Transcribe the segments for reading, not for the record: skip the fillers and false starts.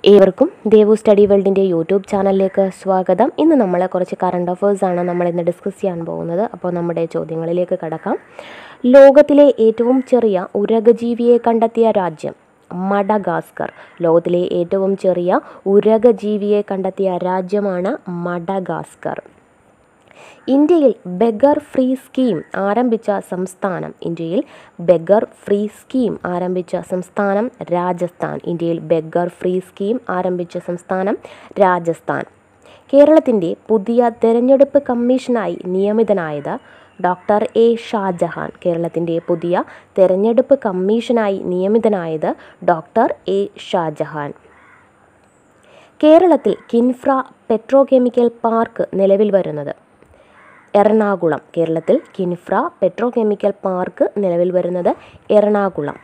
ഏവർക്കും Devu study വേൾഡിൻ്റെ YouTube ചാനലിലേക്ക് സ്വാഗതം. ഇന്ന് നമ്മൾ കുറച്ച് കറണ്ട് അഫേഴ്സാണ് നമ്മളിന്ന് ഡിസ്കസ് ചെയ്യാൻ പോകുന്നത്. അപ്പോൾ നമ്മുടെ ചോദ്യങ്ങളിലേക്ക് കടക്കാം. ലോകത്തിലെ ഏറ്റവും ചെറിയ ഉരഗജീവിയെ കണ്ടെത്തിയ രാജ്യം മഡഗാസ്കർ. ലോകത്തിലെ ഏറ്റവും ചെറിയ ഉരഗജീവിയെ കണ്ടെത്തിയ രാജ്യമാണ് മഡഗാസ്കർ. ഇന്ത്യയിൽ ബെഗർ ഫ്രീ സ്കീം ആരംഭിച്ച സംസ്ഥാനം രാജസ്ഥാൻ. ഇന്ത്യയിൽ ബെഗർ ഫ്രീ സ്കീം ആരംഭിച്ച സംസ്ഥാനം രാജസ്ഥാൻ. കേരളത്തിൻ്റെ പുതിയ തെരഞ്ഞെടുപ്പ് കമ്മീഷനായി നിയമിതനായത് ഡോക്ടർ എ ഷാജഹാൻ. കേരളത്തിൻ്റെ പുതിയ തെരഞ്ഞെടുപ്പ് കമ്മീഷനായി നിയമിതനായത് ഡോക്ടർ എ ഷാജഹാൻ. കേരളത്തിൽ കിൻഫ്ര പെട്രോകെമിക്കൽ പാർക്ക് നിലവിൽ വരുന്നത് എറണാകുളം. കേരളത്തിൽ കിൻഫ്ര പെട്രോകെമിക്കൽ പാർക്ക് നിലവിൽ വരുന്നത് എറണാകുളം.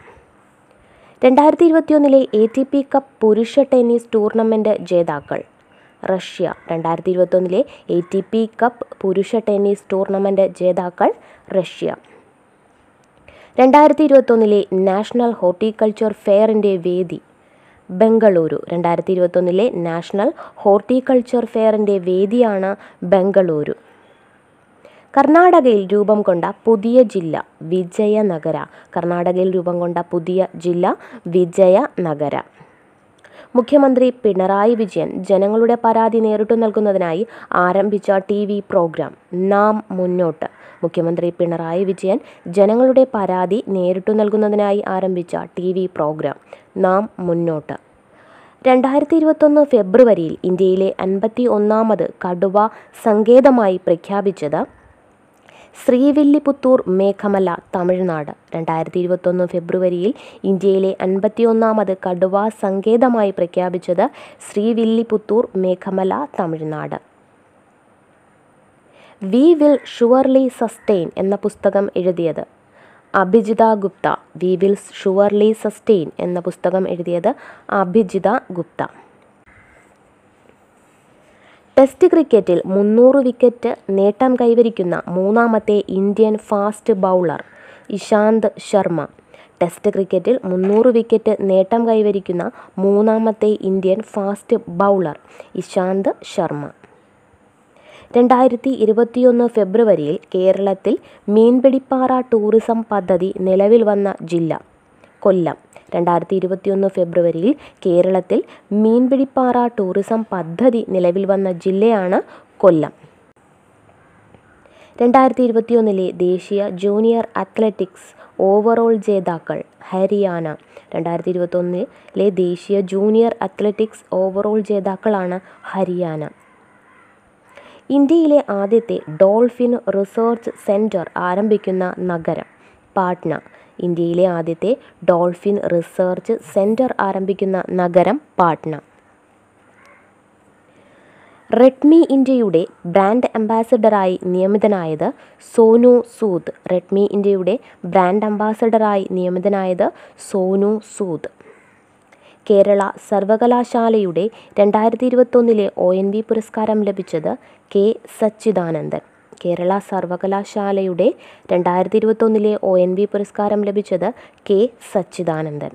2021 ATP കപ്പ് പുരുഷ ടെന്നീസ് ടൂർണമെൻറ്റ് ജേതാക്കൾ റഷ്യ. 2021 ATP കപ്പ് പുരുഷ ടെന്നീസ് ടൂർണമെൻറ്റ് ജേതാക്കൾ റഷ്യ. 2021 നാഷണൽ ഹോർട്ടിക്കൾച്ചർ ഫെയറിൻ്റെ വേദി ബംഗളൂരു. 2021 നാഷണൽ ഹോർട്ടിക്കൾച്ചർ ഫെയറിൻ്റെ വേദിയാണ് ബംഗളൂരു. കർണാടകയിൽ രൂപം കൊണ്ട പുതിയ ജില്ല വിജയനഗര. കർണാടകയിൽ രൂപം കൊണ്ട പുതിയ ജില്ല വിജയനഗര. മുഖ്യമന്ത്രി പിണറായി വിജയൻ ജനങ്ങളുടെ പരാതി നേരിട്ടു നൽകുന്നതിനായി ആരംഭിച്ച TV പ്രോഗ്രാം നാം മുന്നോട്ട്. മുഖ്യമന്ത്രി പിണറായി വിജയൻ ജനങ്ങളുടെ പരാതി നേരിട്ടു നൽകുന്നതിനായി ആരംഭിച്ച TV പ്രോഗ്രാം നാം മുന്നോട്ട്. 2021 ഫെബ്രുവരിയിൽ ഇന്ത്യയിലെ 51ാമത് കടുവ സങ്കേതമായി പ്രഖ്യാപിച്ചത് ശ്രീവില്ലിപുത്തൂർ മേഘമല, തമിഴ്നാട്. 2021 ഫെബ്രുവരിയിൽ ഇന്ത്യയിലെ 51ാമത് കടുവ സങ്കേതമായി പ്രഖ്യാപിച്ചത് Srivilliputhur Meghamala, Tamil Nadu. We will surely sustain എന്ന പുസ്തകം എഴുതിയത് Abhijita Gupta. We will surely sustain എന്ന പുസ്തകം എഴുതിയത് അഭിജിത ഗുപ്ത. ടെസ്റ്റ് ക്രിക്കറ്റിൽ 300 വിക്കറ്റ് നേട്ടം കൈവരിക്കുന്ന മൂന്നാമത്തെ Indian fast bowler Ishant Sharma. Test ക്രിക്കറ്റിൽ 300 വിക്കറ്റ് നേട്ടം കൈവരിക്കുന്ന മൂന്നാമത്തെ Indian fast bowler Ishant Sharma. 2021 ഫെബ്രുവരിയിൽ കേരളത്തിൽ മീൻപിടിപ്പാറ ടൂറിസം പദ്ധതി നിലവിൽ വന്ന ജില്ല കൊല്ലം. 2021 ഫെബ്രുവരിയിൽ കേരളത്തിൽ മീൻപിടിപ്പാറ ടൂറിസം പദ്ധതി നിലവിൽ വന്ന ജില്ലയാണ് കൊല്ലം. 2021 ദേശീയ ജൂനിയർ അത്ലറ്റിക്സ് ഓവറോൾ ജേതാക്കൾ ഹരിയാന. 2021 ദേശീയ ജൂനിയർ അത്ലറ്റിക്സ് ഓവറോൾ ജേതാക്കളാണ് ഹരിയാന. ഇന്ത്യയിലെ ആദ്യത്തെ ഡോൾഫിൻ റിസർച്ച് സെൻറ്റർ ആരംഭിക്കുന്ന നഗരം പാട്ന. ഇന്ത്യയിലെ ആദ്യത്തെ ഡോൾഫിൻ റിസർച്ച് സെൻറ്റർ ആരംഭിക്കുന്ന നഗരം പാട്ന. റെഡ്മി ഇന്ത്യയുടെ ബ്രാൻഡ് അംബാസഡറായി നിയമിതനായത് സോനു സൂദ്. റെഡ്മി ഇന്ത്യയുടെ ബ്രാൻഡ് അംബാസഡറായി നിയമിതനായത് സോനു സൂദ്. കേരള സർവകലാശാലയുടെ 2021 ONV പുരസ്കാരം ലഭിച്ചത് കെ സച്ചിദാനന്ദൻ. കേരള സർവകലാശാലയുടെ 2021 ONV പുരസ്കാരം ലഭിച്ചത് കെ സച്ചിദാനന്ദൻ.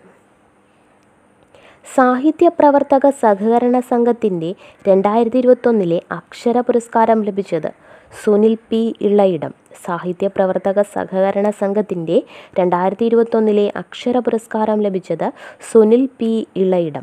സാഹിത്യ പ്രവർത്തക സഹകരണ സംഘത്തിൻ്റെ 2021 അക്ഷര പുരസ്കാരം ലഭിച്ചത് സുനിൽ പി ഇളയിടം. സാഹിത്യ പ്രവർത്തക സഹകരണ സംഘത്തിൻ്റെ 2021 അക്ഷര പുരസ്കാരം ലഭിച്ചത് സുനിൽ പി ഇളയിടം.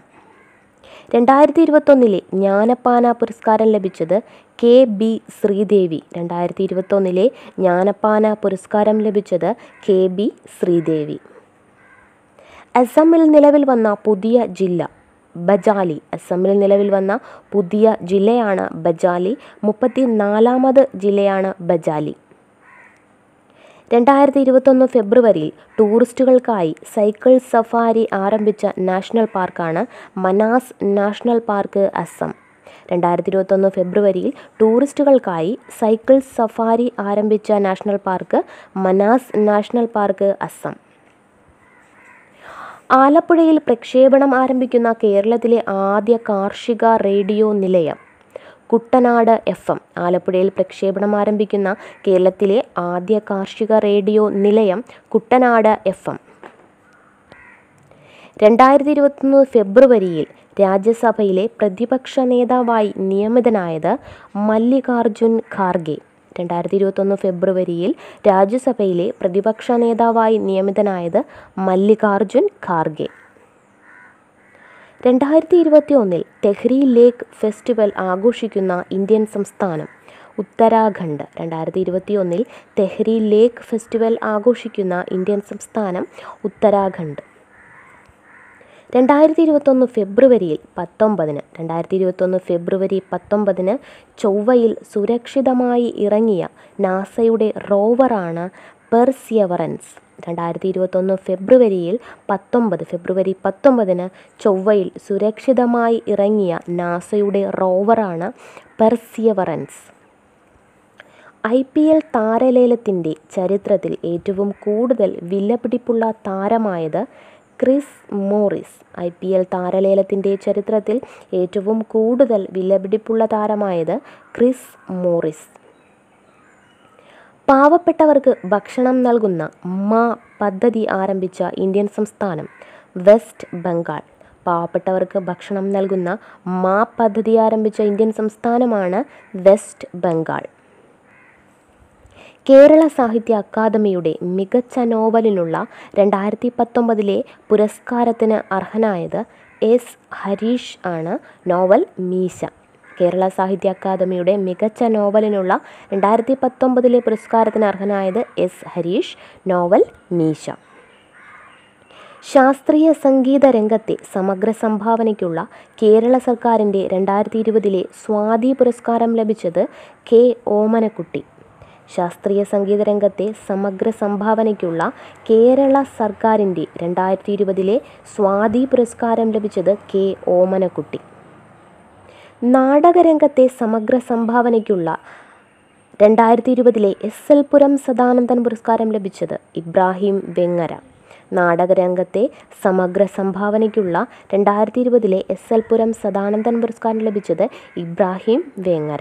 2021 ജ്ഞാനപ്പാന പുരസ്കാരം ലഭിച്ചത് കെ ബി ശ്രീദേവി. 2021 ജ്ഞാനപ്പാന പുരസ്കാരം ലഭിച്ചത് കെ ബി ശ്രീദേവി. അസമിൽ നിലവിൽ വന്ന പുതിയ ജില്ല ബജാലി. അസമിൽ നിലവിൽ വന്ന പുതിയ ജില്ലയാണ് ബജാലി. 34ാമത് ജില്ലയാണ് ബജാലി. 2021 ഫെബ്രുവരിയിൽ ടൂറിസ്റ്റുകൾക്കായി സൈക്കിൾ സഫാരി ആരംഭിച്ച നാഷണൽ പാർക്കാണ് മനാസ് നാഷണൽ പാർക്ക്, അസം. 2021 ഫെബ്രുവരിയിൽ ടൂറിസ്റ്റുകൾക്കായി സൈക്കിൾ സഫാരി ആരംഭിച്ച national park Manas national park, Assam. ആലപ്പുഴയിൽ പ്രക്ഷേപണം ആരംഭിക്കുന്ന കേരളത്തിലെ ആദ്യ കാർഷിക റേഡിയോ നിലയം കുട്ടനാട് FM. ആലപ്പുഴയിൽ പ്രക്ഷേപണം ആരംഭിക്കുന്ന കേരളത്തിലെ ആദ്യ കാർഷിക റേഡിയോ നിലയം കുട്ടനാട് FM. 2021 ഫെബ്രുവരിയിൽ രാജ്യസഭയിലെ പ്രതിപക്ഷ നേതാവായി നിയമിതനായത് മല്ലികാർജുൻ ഖാർഗെ. 2021 ഫെബ്രുവരിയിൽ രാജ്യസഭയിലെ പ്രതിപക്ഷ നേതാവായി നിയമിതനായത് മല്ലികാർജുൻ ഖാർഗെ. 2021 തെഹ്രി ലേക്ക് ഫെസ്റ്റിവൽ ആഘോഷിക്കുന്ന ഇന്ത്യൻ സംസ്ഥാനം ഉത്തരാഖണ്ഡ്. 2021 തെഹ്രി ലേക്ക് ഫെസ്റ്റിവൽ ആഘോഷിക്കുന്ന ഇന്ത്യൻ സംസ്ഥാനം ഉത്തരാഖണ്ഡ്. 2021 ഫെബ്രുവരി 19 ചൊവ്വയിൽ സുരക്ഷിതമായി ഇറങ്ങിയ നാസയുടെ റോവറാണ് പെർസിയവറൻസ്. 2021 ഫെബ്രുവരി 19 ചൊവ്വയിൽ സുരക്ഷിതമായി ഇറങ്ങിയ നാസയുടെ റോവറാണ് പെർസിയവറൻസ്. IPL താരലേലത്തിൻ്റെ ചരിത്രത്തിൽ ഏറ്റവും കൂടുതൽ വിലപിടിപ്പുള്ള താരമായത് ക്രിസ് മോറിസ്. IPL താരലേലത്തിൻ്റെ ചരിത്രത്തിൽ ഏറ്റവും കൂടുതൽ വിലപിടിപ്പുള്ള താരമായത് ക്രിസ് മോറിസ്. പാവപ്പെട്ടവർക്ക് ഭക്ഷണം നൽകുന്ന മാ പദ്ധതി ആരംഭിച്ച ഇന്ത്യൻ സംസ്ഥാനം വെസ്റ്റ് ബംഗാൾ. പാവപ്പെട്ടവർക്ക് ഭക്ഷണം നൽകുന്ന മാ പദ്ധതി ആരംഭിച്ച ഇന്ത്യൻ സംസ്ഥാനമാണ് വെസ്റ്റ് ബംഗാൾ. കേരള സാഹിത്യ അക്കാദമിയുടെ മികച്ച നോവലിനുള്ള 2019 പുരസ്കാരത്തിന് അർഹനായത് S. ഹരീഷ് ആണ്. നോവൽ മീശ. കേരള സാഹിത്യ അക്കാദമിയുടെ മികച്ച നോവലിനുള്ള 2019 പുരസ്കാരത്തിന് അർഹനായത് S. ഹരീഷ്. നോവൽ മീശ. ശാസ്ത്രീയ സംഗീത രംഗത്തെ സമഗ്ര സംഭാവനയ്ക്കുള്ള കേരള സർക്കാരിൻ്റെ 2020 സ്വാതി പുരസ്കാരം ലഭിച്ചത് K. ഓമനക്കുട്ടി. ശാസ്ത്രീയ സംഗീത രംഗത്തെ സമഗ്ര സംഭാവനയ്ക്കുള്ള കേരള സർക്കാരിൻ്റെ 2020 സ്വാതി പുരസ്കാരം ലഭിച്ചത് K. ഓമനക്കുട്ടി. നാടകരംഗത്തെ സമഗ്ര സംഭാവനയ്ക്കുള്ള 2020 SL പുരം സദാനന്ദൻ പുരസ്കാരം ലഭിച്ചത് ഇബ്രാഹിം വെങ്ങര. നാടകരംഗത്തെ സമഗ്ര സംഭാവനയ്ക്കുള്ള 2020 SL പുരം സദാനന്ദൻ പുരസ്കാരം ലഭിച്ചത് ഇബ്രാഹിം വെങ്ങര.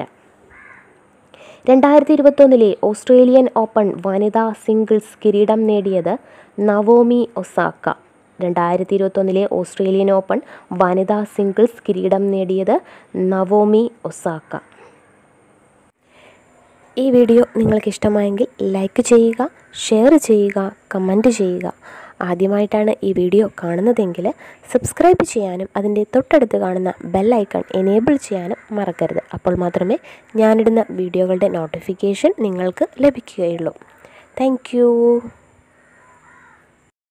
2021 ഓസ്ട്രേലിയൻ ഓപ്പൺ വനിതാ സിംഗിൾസ് കിരീടം നേടിയത് നവോമി ഒസാക്ക. 2021 ഓസ്ട്രേലിയൻ ഓപ്പൺ വനിതാ സിംഗിൾസ് കിരീടം നേടിയത് നവോമി ഒസാക്ക. ഈ വീഡിയോ നിങ്ങൾക്ക് ഇഷ്ടമായെങ്കിൽ ലൈക്ക് ചെയ്യുക, ഷെയർ ചെയ്യുക, കമൻറ്റ് ചെയ്യുക. ആദ്യമായിട്ടാണ് ഈ വീഡിയോ കാണുന്നതെങ്കിൽ സബ്സ്ക്രൈബ് ചെയ്യാനും അതിൻ്റെ തൊട്ടടുത്ത് കാണുന്ന ബെൽ ഐക്കൺ എനേബിൾ ചെയ്യാനും മറക്കരുത്. അപ്പോൾ മാത്രമേ ഞാനിടുന്ന വീഡിയോകളുടെ നോട്ടിഫിക്കേഷൻ നിങ്ങൾക്ക് ലഭിക്കുകയുള്ളൂ. താങ്ക്